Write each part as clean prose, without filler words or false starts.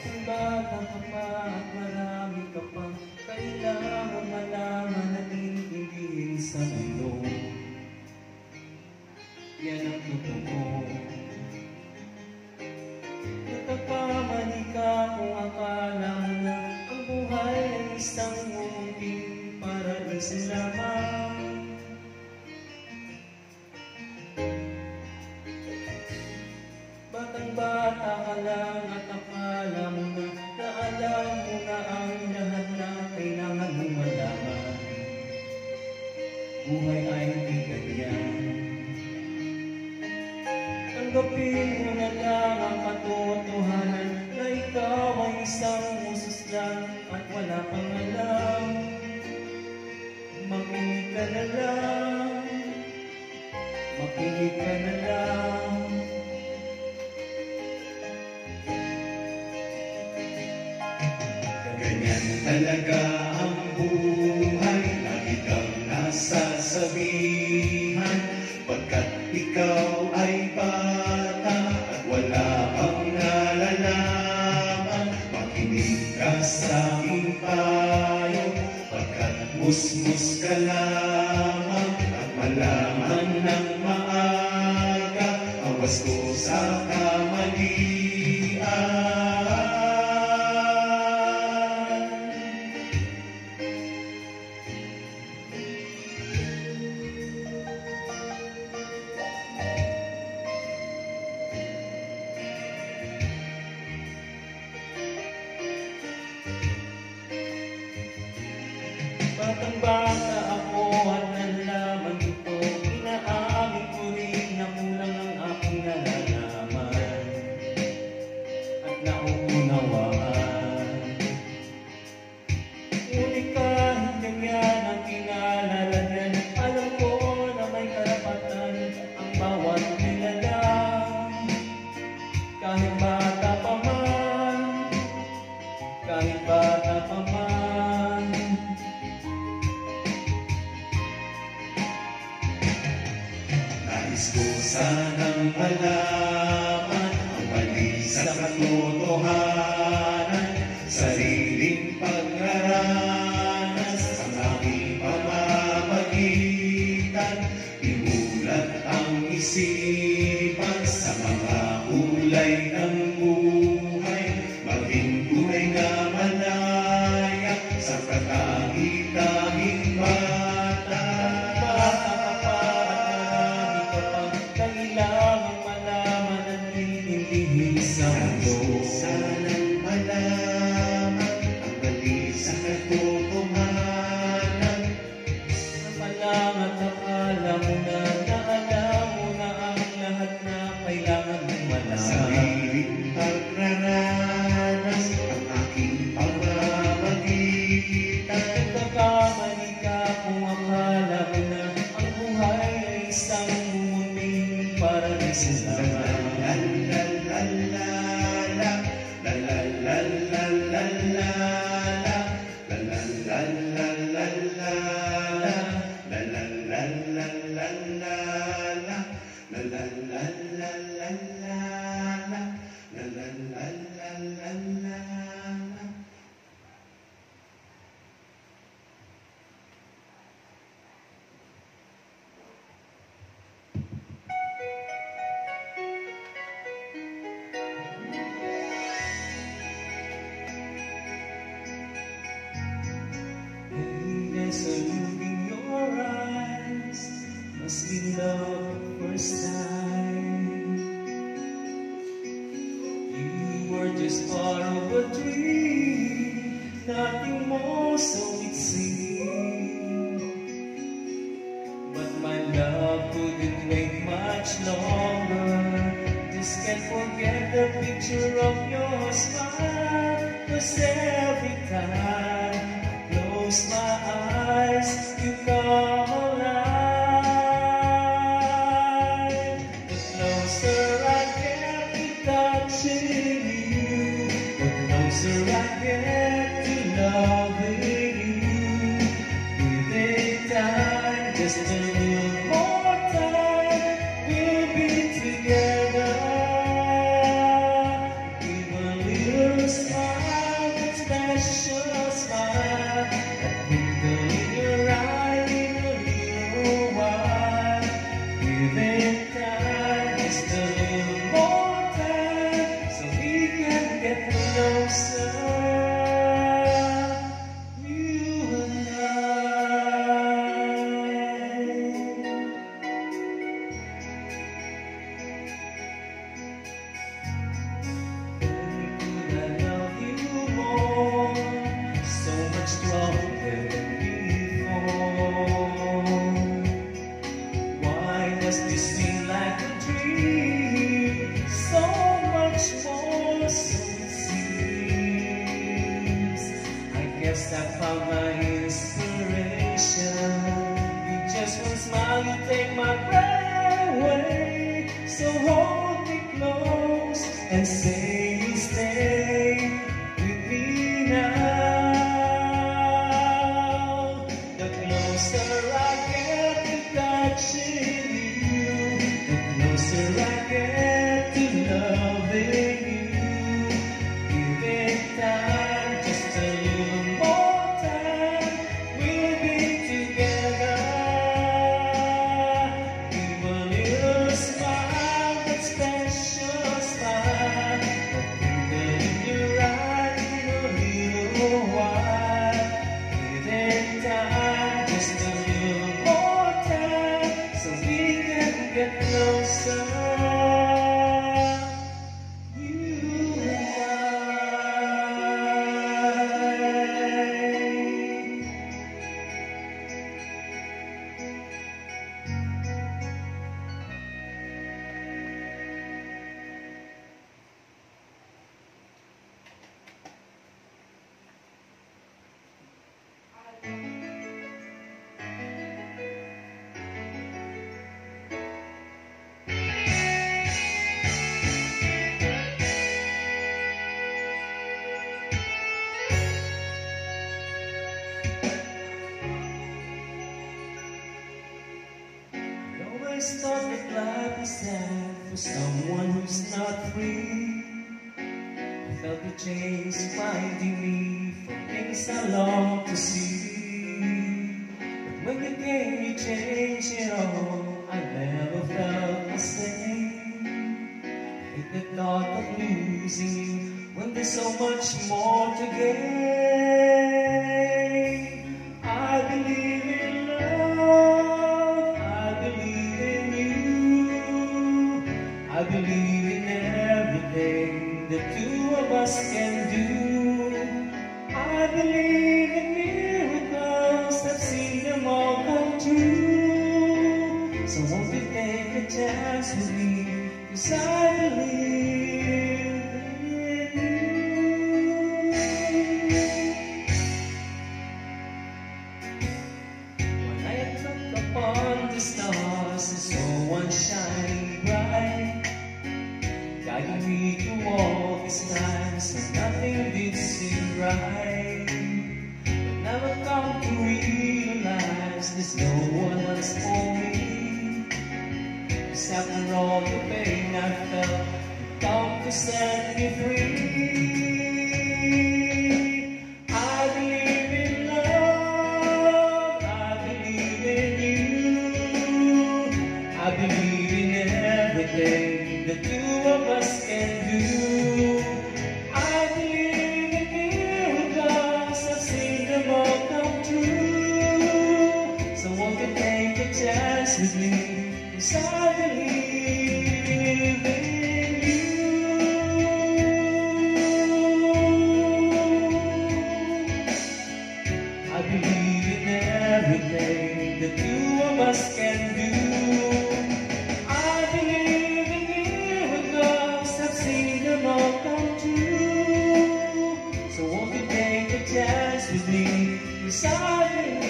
Bata ka pa at marami ka pa kailangan malaman at intindihin sa mundo. Yan ang totoo. Nagkakamali ka kung akala mo na ang buhay ay isang munting paraiso lamang. Batang-bata ka lang at akala mo na alam mo na ang lahat na kailangan mong malaman. Buhay ay hindi ganyan. Tanggapin mo na lang ang katotohanan na ikaw ay isang musos lang at wala pang alam. Makinig ka na lang, makinig ka na lang. Ganyan talaga ang buhay, lagi kang nasasabihan, pagkat ikaw ay bata at wala pang nalalaman. Makinig ka sa aking payo, pagkat musmus ka lamang, at malaman ng maaga ang wasto sa kamalian. Batang-bata ako at nalaman ito, inaamin ko rin na kulang ang aking nalalaman at nauunawaan. Ngunit kahit ganyan ang kinalalanan, alam ko na may karapatan ang bawat nilalang. Kahit bata pa man, kahit bata pa man, nais ko sanang malaman ang mali sa katotohanan, sariling pagranas ang aking pamamagitan. Imulat ang isipan sa mga kulay ng buhay, maging tunay na malaya sa katahitahing bata. Kailangan malaman at iintindihin sa mundo. Sanang malaman ang mali sa katotohanan. Malang at akala mo na alam mo na ang lahat na kailangan mong malaman. Sariling pagranas ang aking pamamagitan. Nagkakamali ka kung akala mo na ang buhay ay isang munting paraiso lamang. There's a look in your eyes, must be love at first sight. You were just part of a dream, nothing more, so it seemed. But my love couldn't wait much longer. Just can't forget the picture of your smile, 'cause every time close my eyes, you come alive. The closer I get to touching you, the closer I get to loving you. Give it time, just a little more time, we'll be together. Give a little smile. first I found my inspiration. You just one smile, you take my breath away. So hold me close and say you stay with me now. The closer I get to touching you, the closer I get to loving you. Give it time, just a little more time, we'll be together. Give a little smile, that special smile, a twinkle in your eye in a little while. Give it time, just a little more time, so we can get closer. Always thought that life is sad for someone who's not free. I felt the chains binding me for things I long to see. But when you came, you changed it all. I never felt the same. I hate the thought of losing you when there's so much more to gain. I believe in love, I believe in you, I believe in everything the two of us can do. I believe in miracles, I've seen them all come true. So won't you take a chance with me, 'cause I believe in you. When I look upon the stars and saw one shining bright, guiding me through all these times when nothing did seem right. But now I've come to realize there's no one else for me. 'Cause after all the pain I felt, you come to set me free. I believe in love, I believe in you, I believe in everything the two of us can do. I believe in miracles, I've seen them all come true. So won't you take a chance with me, 'cause I believe in you. I believe in everything the two of us can do. I believe in miracles, I've seen them all come true. So won't you take a chance with me, 'cause I believe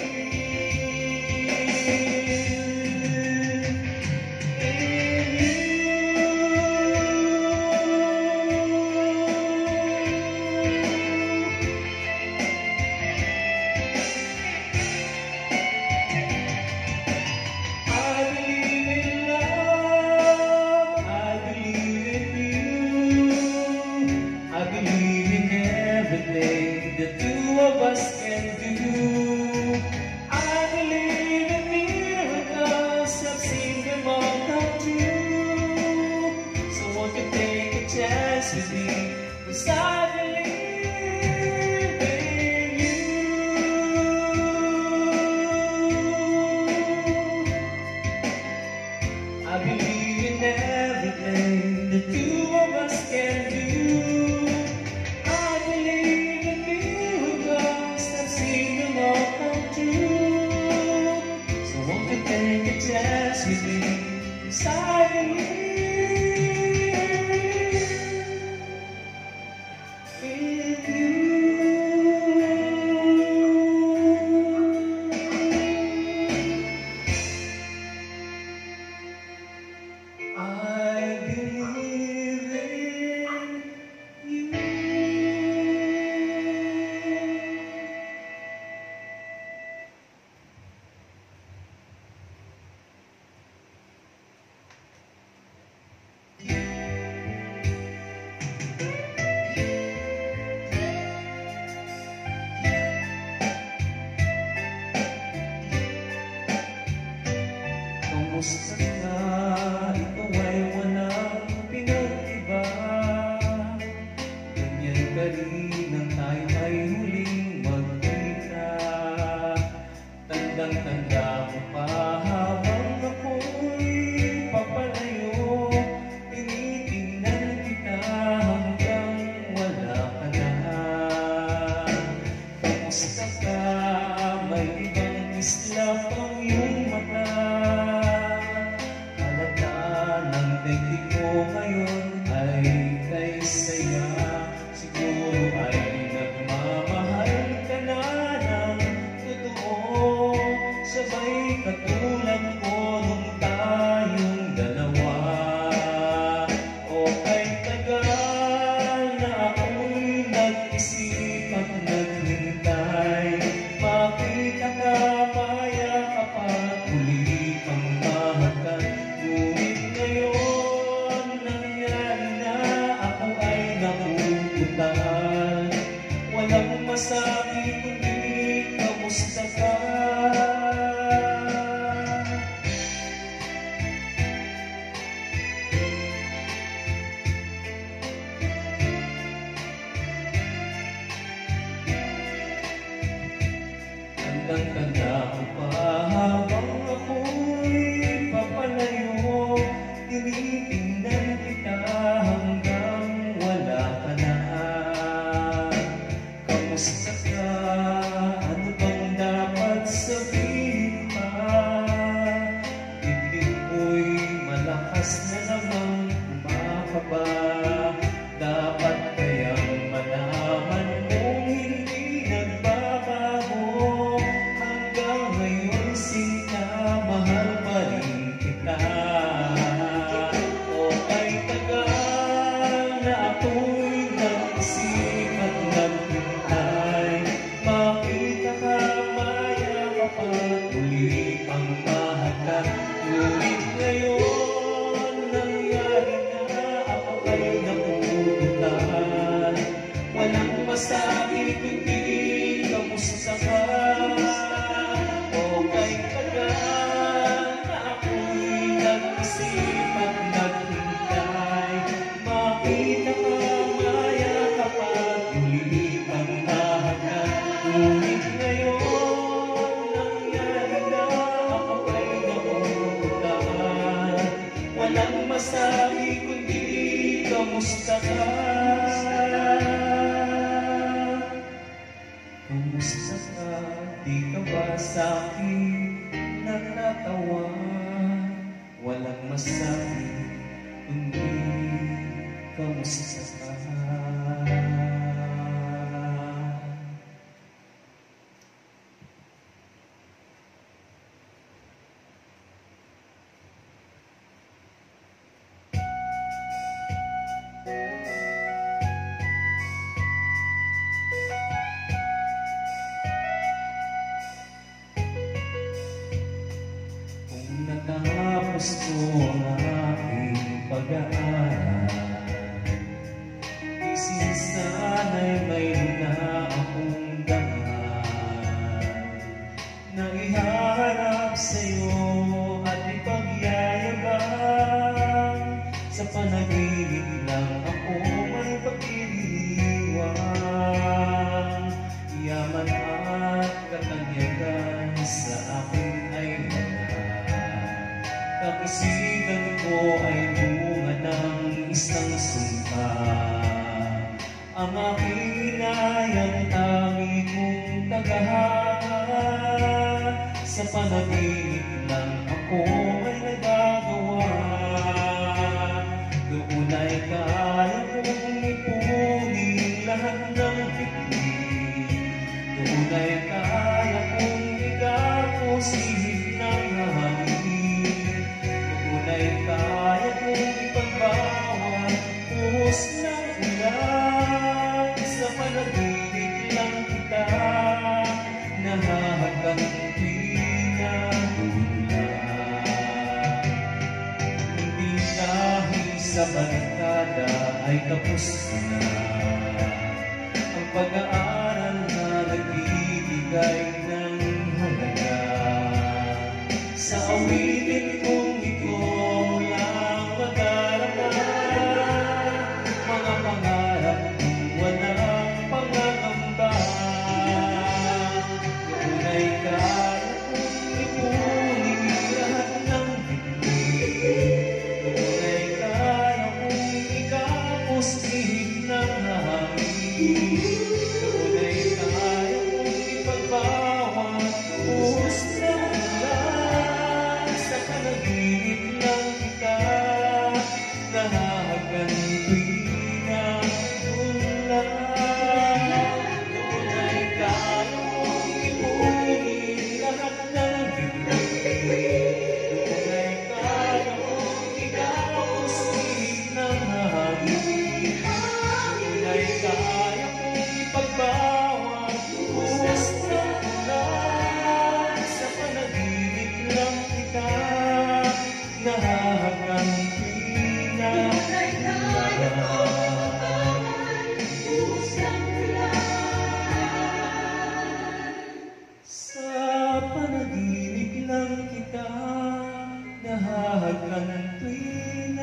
the two of us can do. I believe in miracles, I've seen them all come true. So won't you take a chance with me, 'cause I believe in you. I believe in everything the two of us can do. Take a chance with me, 'cause I believe. ka rin nang tayo ay huling magkita. Tandang-tanda mo pa habang ako'y papalayo, tinitingnan kita hanggang wala ka na. Kamusta ka? May ibang islap ang iyong mata. Halata ng daigdig ko ngayon ay kay saya. Siguro ay nagmamahal ka na ng totoo, sabay katulad ko nung tayong dalawa. O kay tagal na ako'y nag-isip at naghintay, makita ka, mayakap at muli kang mahagkan. Ngunit ngayon nangyari na, ako ay napupuntahan. Walang masabi kundi kamusta ka? Tandang-tanda ko pa habang ako'y papalayo, tinitingnan kita hanggang wala ka na. Kamusta ka? Ano bang dapat sabihin pa? Dibdib ko'y malakas na namang kumakaba. Dapat kayang malaman mong hindi nagbabago. Hanggang ngayon sinta, mahal pa rin kita. O kay tagal na ako'y nag-isip at naghintay, makita ka, mayakap at muli pang mahagkan. Ngunit ngayon nangyari na, ako ay napupuntahan. Walang masabi kundi kamusta ka? O kay tagal na ako'y nag-isip at naghintay, makita ka, mayakap at muli pang mahagkan. Ngunit ngayon nangyari na, ako ay napupuntahan. Walang masabi kundi kamusta ka? Kamusta ka? Di ka ba sa'kin natatawa? Walang masabi kundi kamusta ka? Kung natapos ko ang aking pag-aaral, isip sana'y mayroon na akong dangal na iharap sa'yo at ipagyayabang. Sa panaginip lang ako may pagdiriwang. Yaman at katanyagan sa akin ay wala. Kaisipan ko ay bunga ng isang sumpa. Ang aking inayang tangi kong tagahanga. Sa panaginip lang ako may nagagawa. Doon ay kaya kong ipunin lahat ng pipili. Doon ay kaya kong igapos ihip ng hangin. Doon ay kaya kong ipagbawan buhos ng ulan. Sa panaginip lang kita nahahagkan pinagdulan. Hindi dahil sa barkada ay tapos na ang pag-aaral na nagbibigay ng halaga. Sa awitin kong ito lang madarama, mga pangarap kong wala Doon ay kaya mong ipagbawat buhos ng ulan. Sa panaginip lang kita nahahagan tuwing ulan. Doon ay kaya mong ipunin lahat ng bituin. Doon ay kaya mong igapos ng hangin. Doon ay kaya mong ipagbawat buhos ng ulan. Sa panaginip lang kita nahahagan tuwing sa panaginip lang kita nahahagan ng tuwing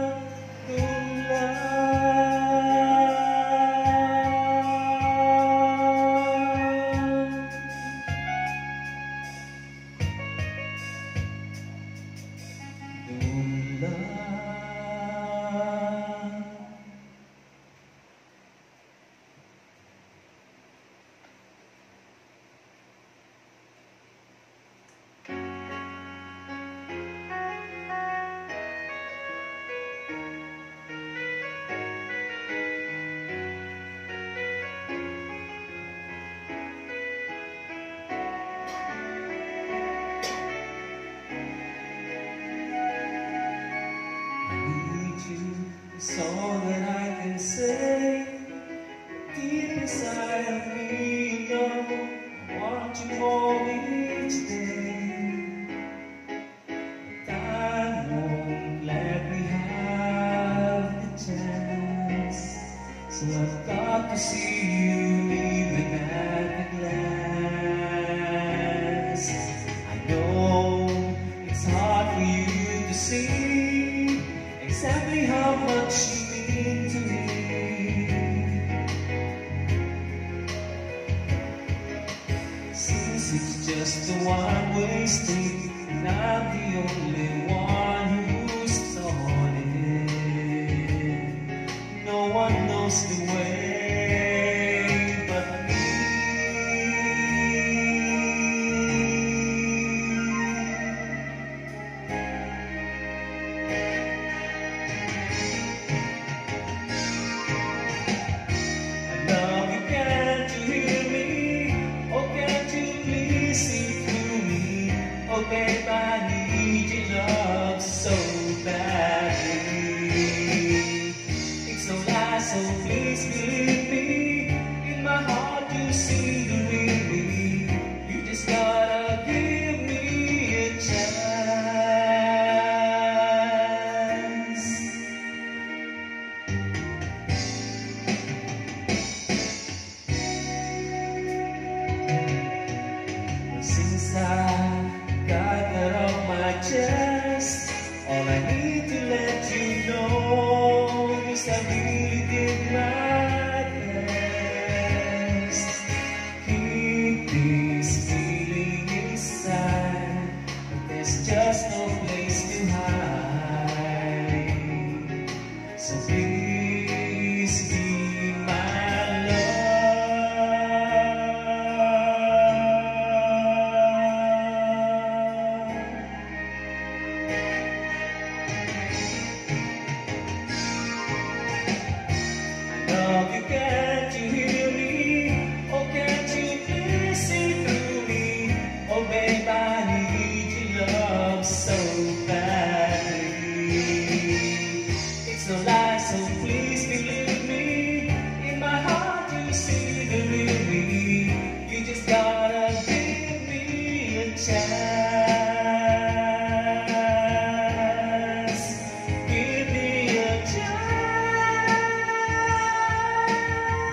It's all that I can say. Deep inside of me, you know, I want you more each day. But I won't let me have the chance. So I've got to see you even at a glance. I know it's hard for you to see exactly how much you mean to me. Since it's just a one-way street, and I'm the only one who's on it. No one knows the way but me. Oh babe, I need your love so badly. It's no lie, so please believe me. In my heart you see the real me. You just gotta give me a chance. Since I got that off my chest, all I need to let you know is I really did my best. Keep this feeling inside, but there's just no place to hide. So please be my can't you hear me? Oh, can't you please see through me? Oh, babe, I need your love so badly. It's no lie, so please believe me. In my heart you see the real me. You just gotta give me a chance. Give me a chance.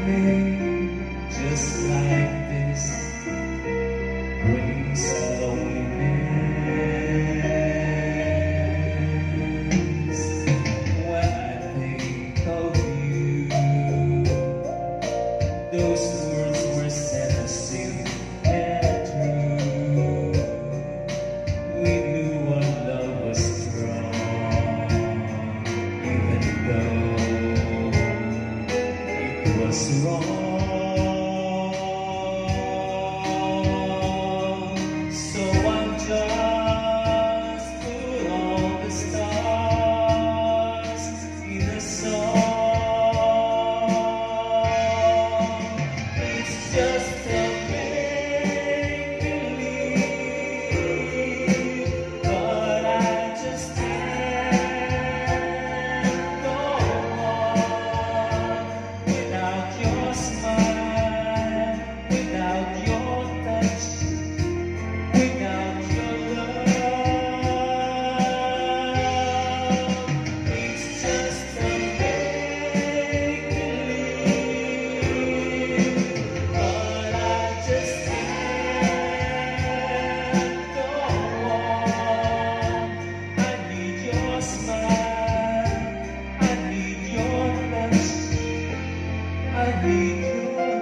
made just like this brings loneliness. When I think of you, those words were said as simple and true. We knew our love was strong, even though it was wrong. So I'm just put all the stars in a song. It's just a make-believe, but I just can't go on without your smile, without your touch, without your love. It's just a make-believe, but I just can't go on. I need your smile, I need your touch, I need your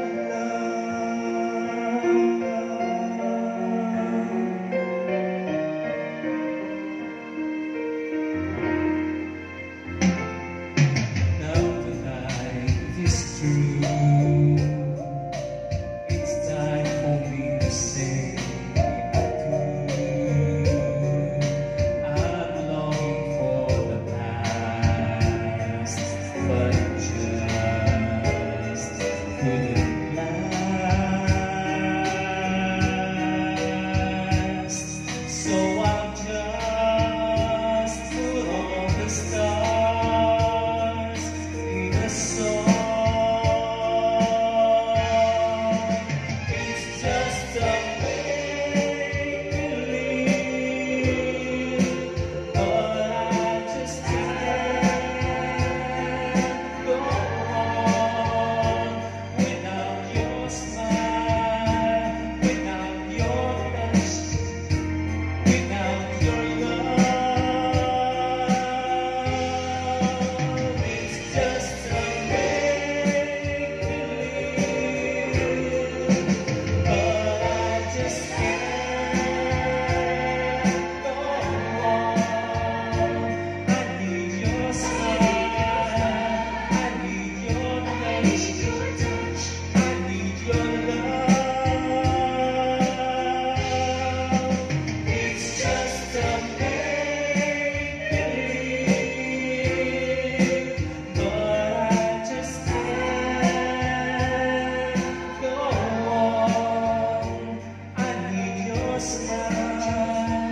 Now the night is through. It's time for me to say adieu. I'm longing for the past, but just couldn't last. So I'll just put all the stars in a song. It's just a make-believe, but I just can't go on without your smile, without your touch, without your love. It's just a make-believe, but I just can't go on. I need your smile, I need your touch, I need your love. It's just a make-believe, but I just can't go on. I need your smile.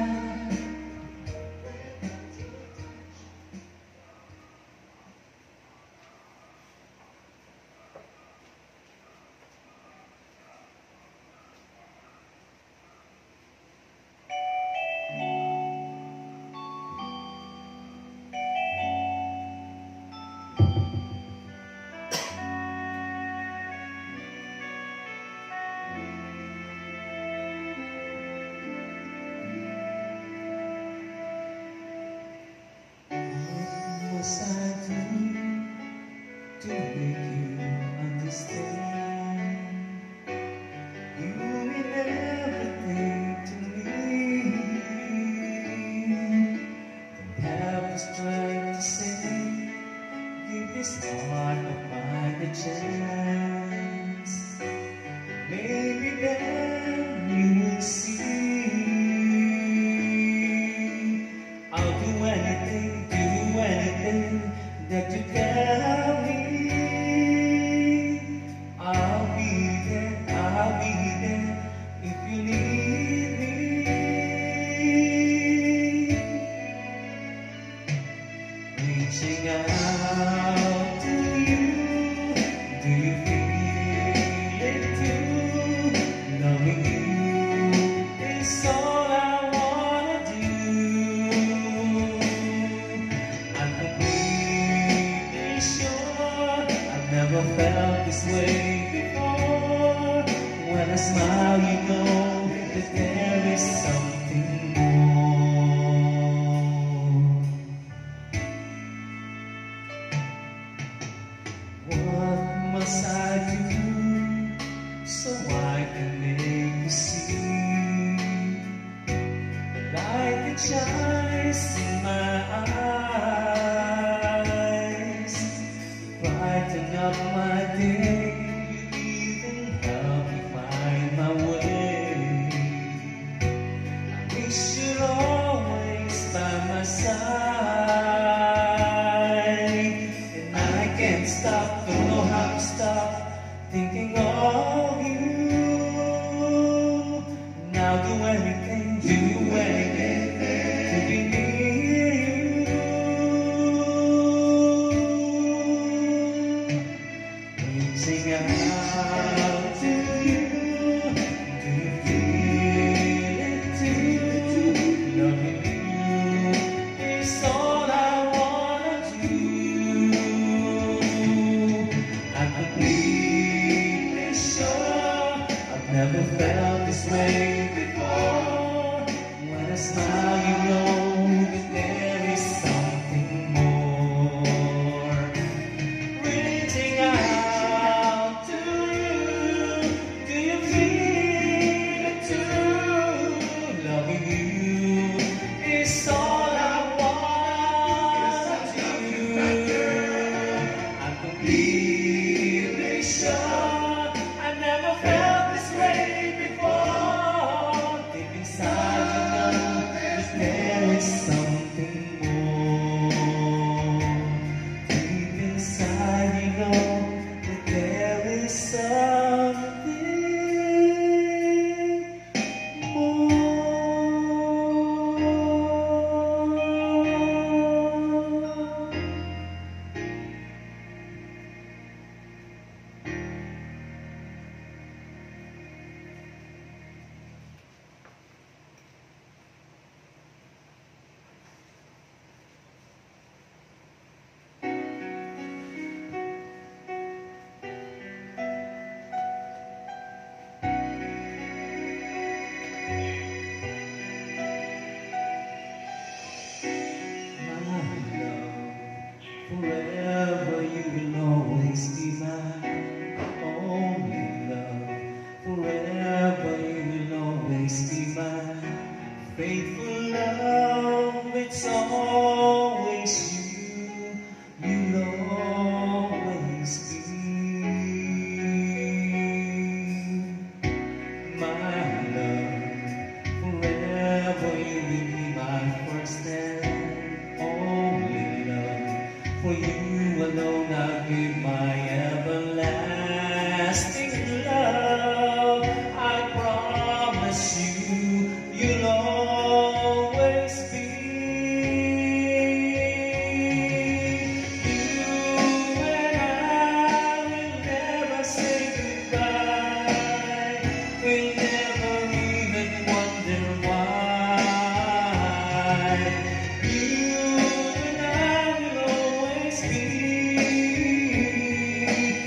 What must I do to make you understand? You mean everything to me. Don't have the strength to say, give this heart of mine a chance. Maybe then you will see. I'll do anything that you tell me. I'll be there if you need me. Reaching out to you, do you feel it too? Loving you is all I wanna do. I'm completely sure I've never felt this way stop, don't know how to stop thinking of you. Now do anything to be near you. Reaching out to you, do you feel it too? Loving you is all I wanna do. I'm completely sure I've never felt this way before. When I smile, you know that there is something more. Reaching out to you, do you feel it too? Loving you is all I wanna do. I'm completely sure I never felt this way before. Deep inside, you know that there is something more. Deep inside, you know that there is something more. Forever you will always be mine, only love. Forever you will always be mine, faithful love. It's always you, you'll always be my love. Forever you will be my first and only love. For you alone I give my everlasting love. I promise you, you'll always be. You and I will never say goodbye. We'll never even wonder why. You and I will always be.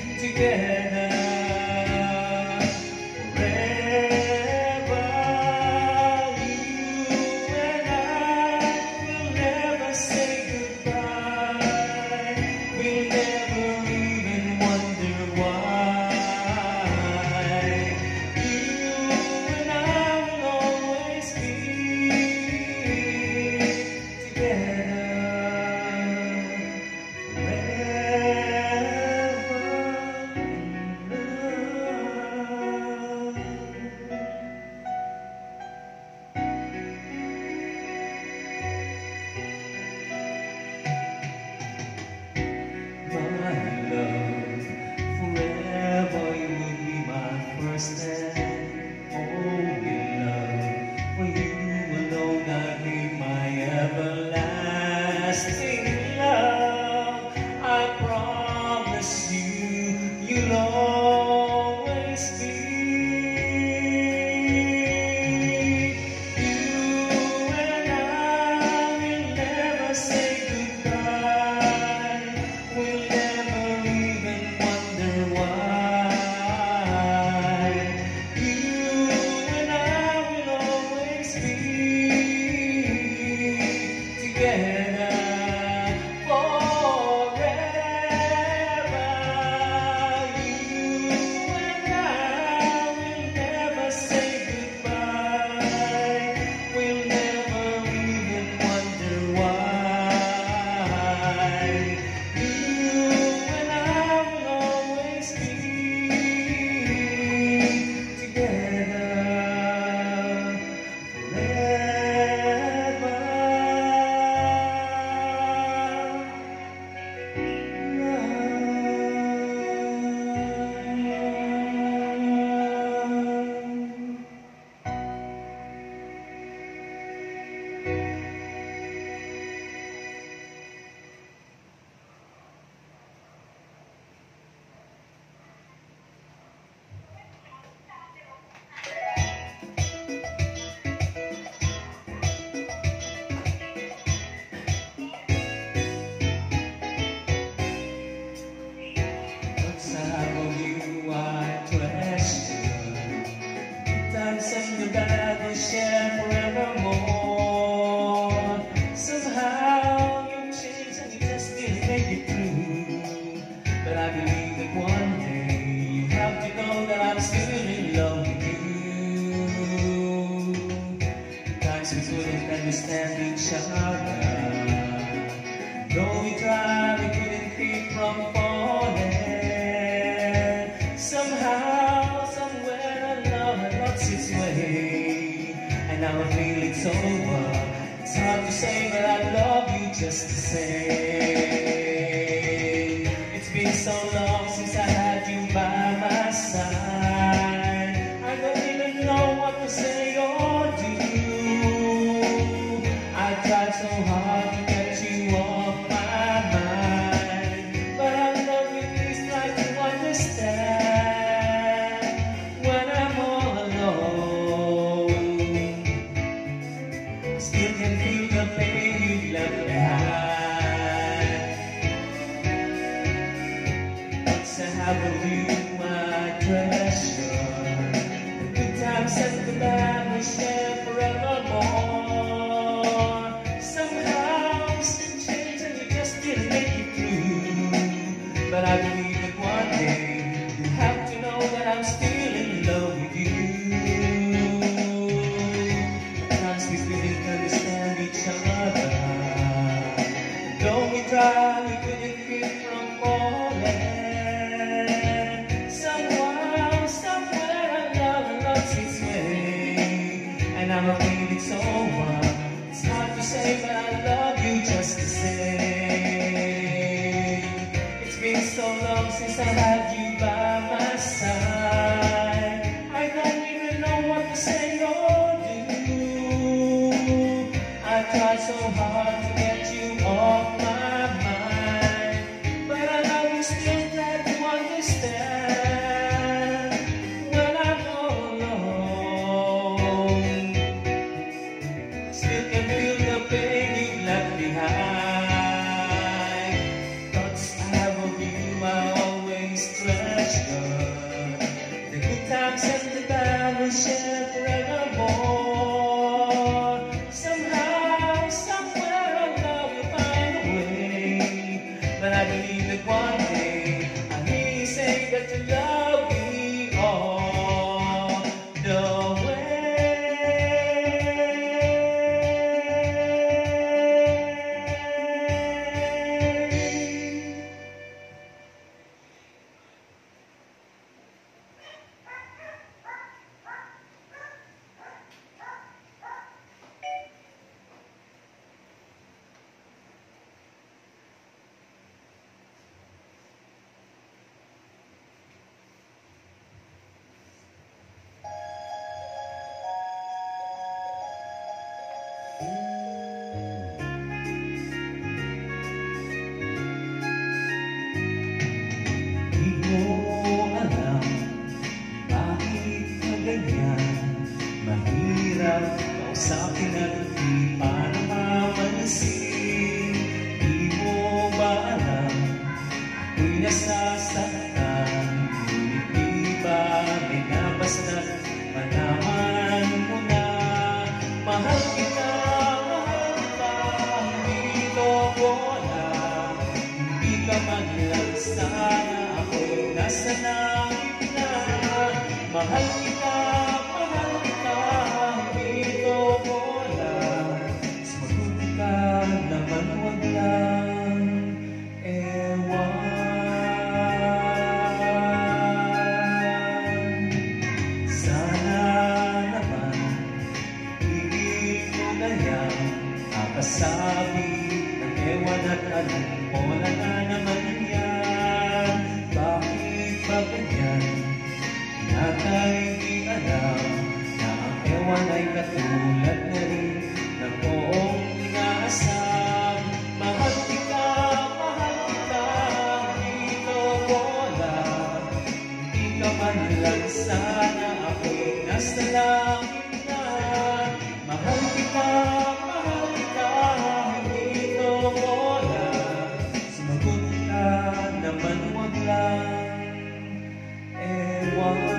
make it through. But I believe that one day you have to know that I'm still in love with you. Times we couldn't understand each other. Though we tried, we couldn't keep from falling. Somehow, somewhere, our love had lost its way, and now I feel it's over. It's hard to say, but I love you just the same. It's been so long since I had you by my side. I don't even know what to say or do. I tried so hard to get you off my mind, but I love you, please try to understand. When I'm all alone, I still can feel the pain you left behind. Once I have with you, my treasure, the good times and the bad we share forevermore. Somehow things change and you just didn't make it through. But I believe that one day you have to know that I'm still in love with you. Times we couldn't understand each other. Though we tried, we couldn't keep from falling. Somehow, somewhere, our love lost its way, and now I feel it's over. It's hard to say, but I love you just the same. It's been so long since I had you by my side. I don't even know what to say or do. I tried so hard to get you off my mind, but I know you still try to understand. When I'm all alone, I still can feel the pain you left behind. Thoughts I have of you I always treasure. The good times and the bad we'll share forevermore. Somehow, somewhere, our love will find a way. But I believe that one day I hear you say that you love me all the way. Di ko alam bakit ka ganyan. Mahirap kausapin at di pa namamansin. Di mo ba alam ako'y nasasaktan? Ngunit di ba binabastan? Malaman mo na mahal kita, hindi ko wala. Hindi ka man lang sana, ako'y nasa langit na. Mahal kita, hindi ko wala. Sumagot ka naman, wag lang ewan. Sana naman ibig mo gayang kapasabi ng ewan at alam mo na naman yan. Bakit ba ganyan? Natay di alam na ang ewan ay katulad na rin ng buong inaasam. Mahal kita, hindi ko wala. Hindi ka man lang sana, ako'y nasa langit na. Mahal kita, hindi ko wala. Sumagot ka naman, wag lang ewan.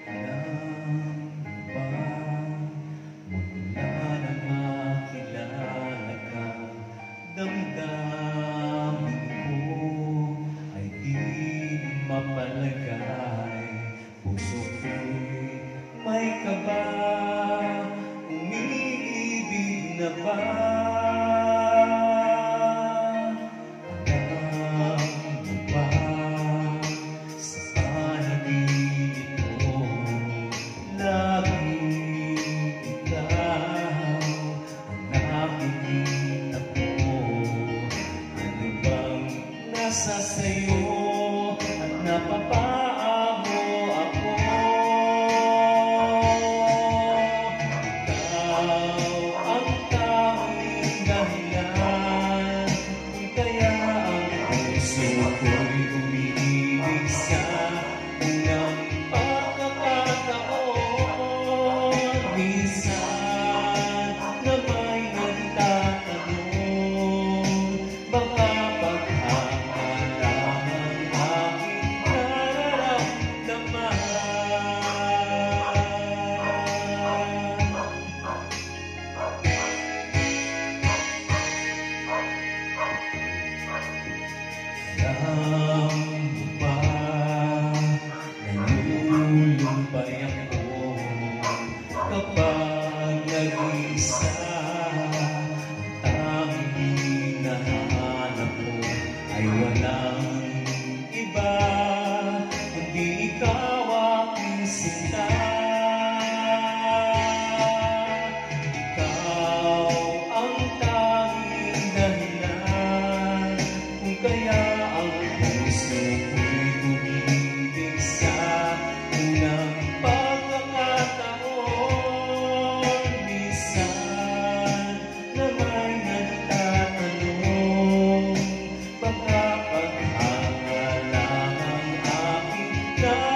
ba mula nang makilala ka, damdamin ko ay di mapalagay. Puso ko'y may kaba, umiibig na ba? Nasa sa'yo at napapaamo ako. Ikaw ang tanging dahilan kung kaya ang puso ko'y umiibig sa unang pagkakataon. Minsan na may nagtatanong, baka alam mo ba, nalulumbay ako kapag nag-iisa. Ang tanging hinahanap ko ay walang iba, kundi ikaw aking sinta. Ikaw ang tanging dahilan kung kaya puso ko'y umiibig sa unang pagkakataon. Minsan na may nagtatanong, baka paghanga lang ang aking